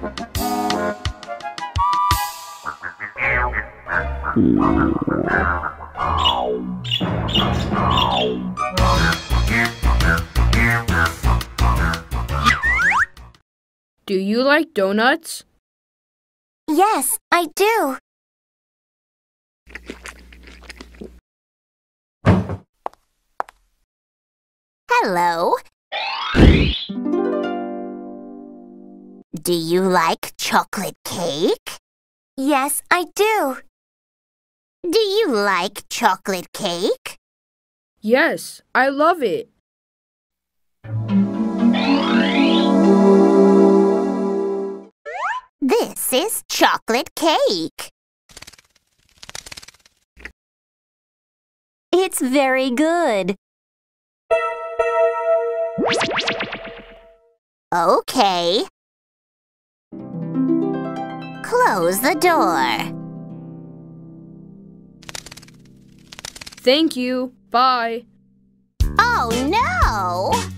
Do you like donuts? Yes, I do. Hello. Do you like chocolate cake? Yes, I do. Do you like chocolate cake? Yes, I love it. This is chocolate cake. It's very good. Okay. Close the door. Thank you. Bye. Oh, no!